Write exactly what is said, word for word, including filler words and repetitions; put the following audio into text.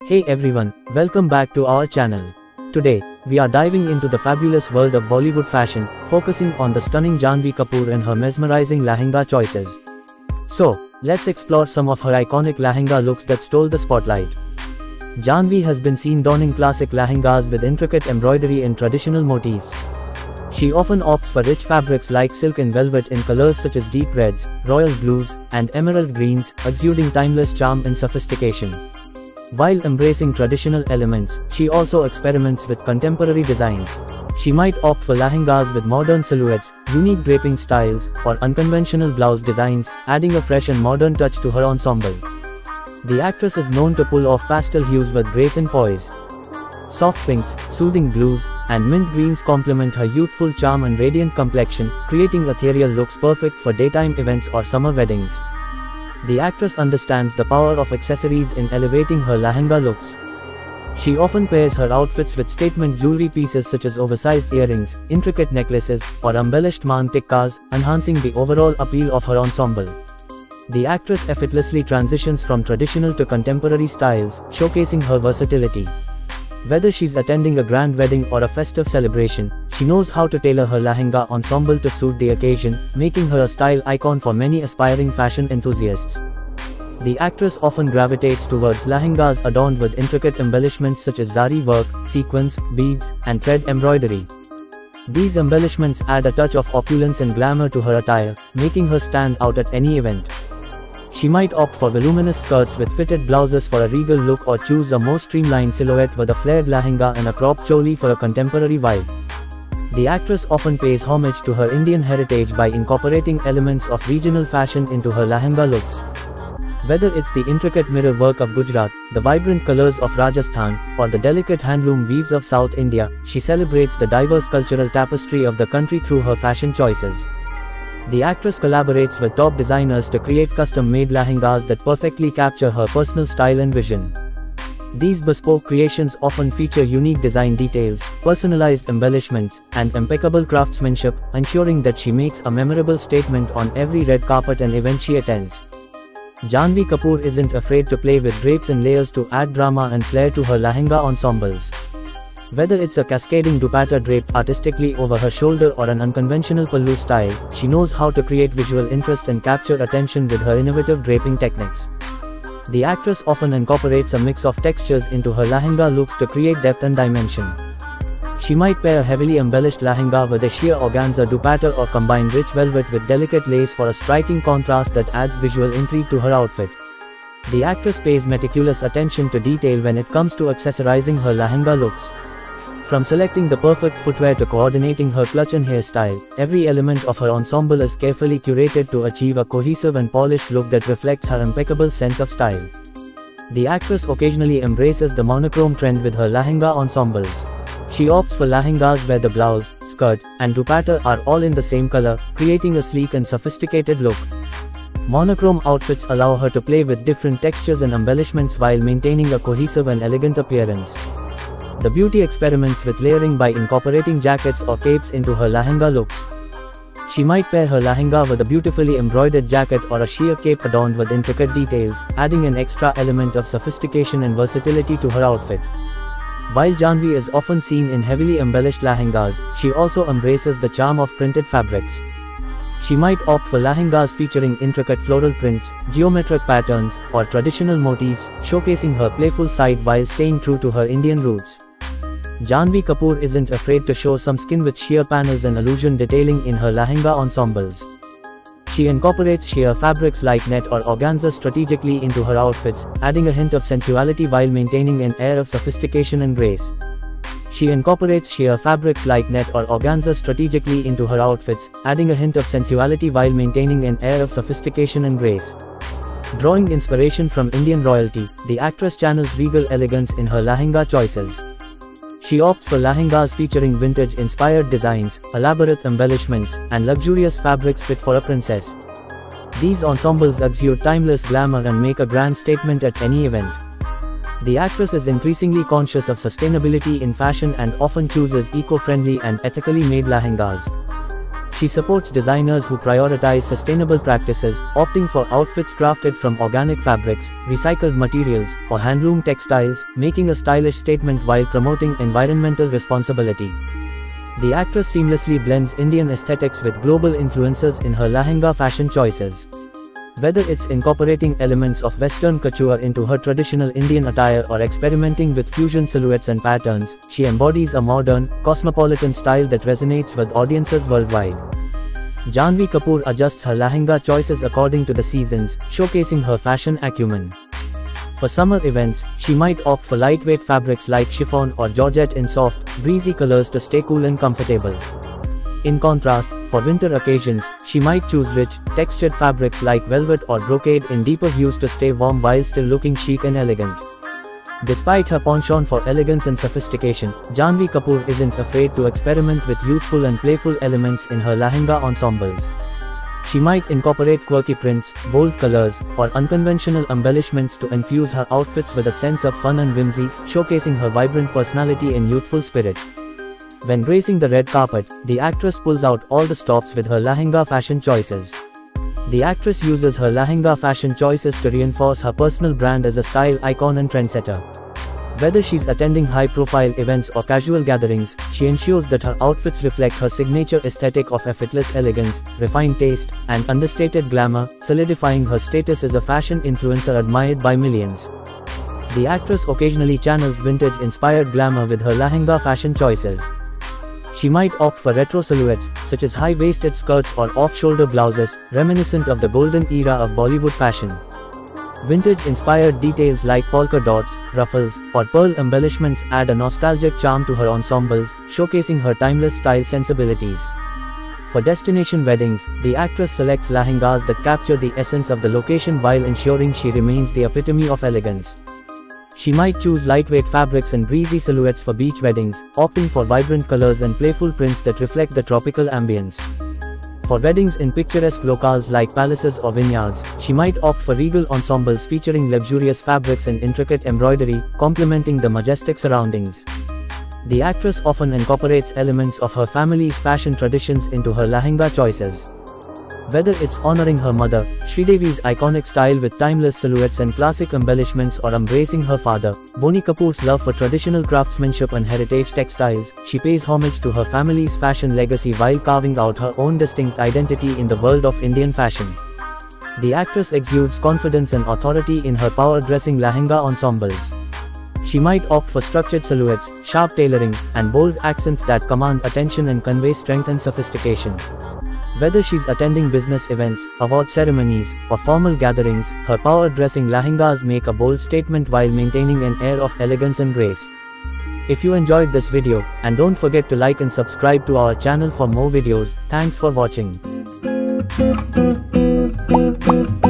Hey everyone, welcome back to our channel. Today, we are diving into the fabulous world of Bollywood fashion, focusing on the stunning Janhvi Kapoor and her mesmerizing lehenga choices. So, let's explore some of her iconic lehenga looks that stole the spotlight. Janhvi has been seen donning classic lehengas with intricate embroidery and traditional motifs. She often opts for rich fabrics like silk and velvet in colors such as deep reds, royal blues, and emerald greens, exuding timeless charm and sophistication. While embracing traditional elements, she also experiments with contemporary designs. She might opt for lehengas with modern silhouettes, unique draping styles, or unconventional blouse designs, adding a fresh and modern touch to her ensemble. The actress is known to pull off pastel hues with grace and poise. Soft pinks, soothing blues, and mint greens complement her youthful charm and radiant complexion, creating ethereal looks perfect for daytime events or summer weddings. The actress understands the power of accessories in elevating her lehenga looks. She often pairs her outfits with statement jewelry pieces such as oversized earrings, intricate necklaces, or embellished maan tikkas, enhancing the overall appeal of her ensemble. The actress effortlessly transitions from traditional to contemporary styles, showcasing her versatility. Whether she's attending a grand wedding or a festive celebration, she knows how to tailor her lehenga ensemble to suit the occasion, making her a style icon for many aspiring fashion enthusiasts. The actress often gravitates towards lehengas adorned with intricate embellishments such as zari work, sequins, beads, and thread embroidery. These embellishments add a touch of opulence and glamour to her attire, making her stand out at any event. She might opt for voluminous skirts with fitted blouses for a regal look or choose a more streamlined silhouette with a flared lehenga and a cropped choli for a contemporary vibe. The actress often pays homage to her Indian heritage by incorporating elements of regional fashion into her lehenga looks. Whether it's the intricate mirror work of Gujarat, the vibrant colors of Rajasthan, or the delicate handloom weaves of South India, she celebrates the diverse cultural tapestry of the country through her fashion choices. The actress collaborates with top designers to create custom-made lehengas that perfectly capture her personal style and vision. These bespoke creations often feature unique design details, personalized embellishments, and impeccable craftsmanship, ensuring that she makes a memorable statement on every red carpet and event she attends. Janhvi Kapoor isn't afraid to play with drapes and layers to add drama and flair to her lehenga ensembles. Whether it's a cascading dupatta draped artistically over her shoulder or an unconventional pallu style, she knows how to create visual interest and capture attention with her innovative draping techniques. The actress often incorporates a mix of textures into her lehenga looks to create depth and dimension. She might pair a heavily embellished lehenga with a sheer organza dupatta or combine rich velvet with delicate lace for a striking contrast that adds visual intrigue to her outfit. The actress pays meticulous attention to detail when it comes to accessorizing her lehenga looks. From selecting the perfect footwear to coordinating her clutch and hairstyle, every element of her ensemble is carefully curated to achieve a cohesive and polished look that reflects her impeccable sense of style. The actress occasionally embraces the monochrome trend with her lehenga ensembles. She opts for lehengas where the blouse, skirt, and dupatta are all in the same color, creating a sleek and sophisticated look. Monochrome outfits allow her to play with different textures and embellishments while maintaining a cohesive and elegant appearance. The beauty experiments with layering by incorporating jackets or capes into her lehenga looks. She might pair her lehenga with a beautifully embroidered jacket or a sheer cape adorned with intricate details, adding an extra element of sophistication and versatility to her outfit. While Janhvi is often seen in heavily embellished lehengas, she also embraces the charm of printed fabrics. She might opt for lehengas featuring intricate floral prints, geometric patterns, or traditional motifs, showcasing her playful side while staying true to her Indian roots. Janhvi Kapoor isn't afraid to show some skin with sheer panels and illusion detailing in her lehenga ensembles. She incorporates sheer fabrics like net or organza strategically into her outfits, adding a hint of sensuality while maintaining an air of sophistication and grace. She incorporates sheer fabrics like net or organza strategically into her outfits, adding a hint of sensuality while maintaining an air of sophistication and grace. Drawing inspiration from Indian royalty, the actress channels regal elegance in her lehenga choices. She opts for lehengas featuring vintage-inspired designs, elaborate embellishments, and luxurious fabrics fit for a princess. These ensembles exude timeless glamour and make a grand statement at any event. The actress is increasingly conscious of sustainability in fashion and often chooses eco-friendly and ethically made lehengas. She supports designers who prioritize sustainable practices, opting for outfits crafted from organic fabrics, recycled materials, or handloom textiles, making a stylish statement while promoting environmental responsibility. The actress seamlessly blends Indian aesthetics with global influences in her lehenga fashion choices. Whether it's incorporating elements of Western couture into her traditional Indian attire or experimenting with fusion silhouettes and patterns, she embodies a modern, cosmopolitan style that resonates with audiences worldwide. Janhvi Kapoor adjusts her lehenga choices according to the seasons, showcasing her fashion acumen. For summer events, she might opt for lightweight fabrics like chiffon or georgette in soft, breezy colors to stay cool and comfortable. In contrast, for winter occasions, she might choose rich, textured fabrics like velvet or brocade in deeper hues to stay warm while still looking chic and elegant. Despite her penchant for elegance and sophistication, Janhvi Kapoor isn't afraid to experiment with youthful and playful elements in her lehenga ensembles. She might incorporate quirky prints, bold colors, or unconventional embellishments to infuse her outfits with a sense of fun and whimsy, showcasing her vibrant personality and youthful spirit. When gracing the red carpet, the actress pulls out all the stops with her lehenga fashion choices. The actress uses her lehenga fashion choices to reinforce her personal brand as a style icon and trendsetter. Whether she's attending high-profile events or casual gatherings, she ensures that her outfits reflect her signature aesthetic of effortless elegance, refined taste, and understated glamour, solidifying her status as a fashion influencer admired by millions. The actress occasionally channels vintage-inspired glamour with her lehenga fashion choices. She might opt for retro silhouettes, such as high-waisted skirts or off-shoulder blouses, reminiscent of the golden era of Bollywood fashion. Vintage-inspired details like polka dots, ruffles, or pearl embellishments add a nostalgic charm to her ensembles, showcasing her timeless style sensibilities. For destination weddings, the actress selects lehengas that capture the essence of the location while ensuring she remains the epitome of elegance. She might choose lightweight fabrics and breezy silhouettes for beach weddings, opting for vibrant colors and playful prints that reflect the tropical ambience. For weddings in picturesque locales like palaces or vineyards, she might opt for regal ensembles featuring luxurious fabrics and intricate embroidery, complementing the majestic surroundings. The actress often incorporates elements of her family's fashion traditions into her lehenga choices. Whether it's honoring her mother, Sridevi's iconic style with timeless silhouettes and classic embellishments, or embracing her father, Boney Kapoor's love for traditional craftsmanship and heritage textiles, she pays homage to her family's fashion legacy while carving out her own distinct identity in the world of Indian fashion. The actress exudes confidence and authority in her power-dressing lehenga ensembles. She might opt for structured silhouettes, sharp tailoring, and bold accents that command attention and convey strength and sophistication. Whether she's attending business events, award ceremonies, or formal gatherings, her power-dressing lehengas make a bold statement while maintaining an air of elegance and grace. If you enjoyed this video, and don't forget to like and subscribe to our channel for more videos. Thanks for watching.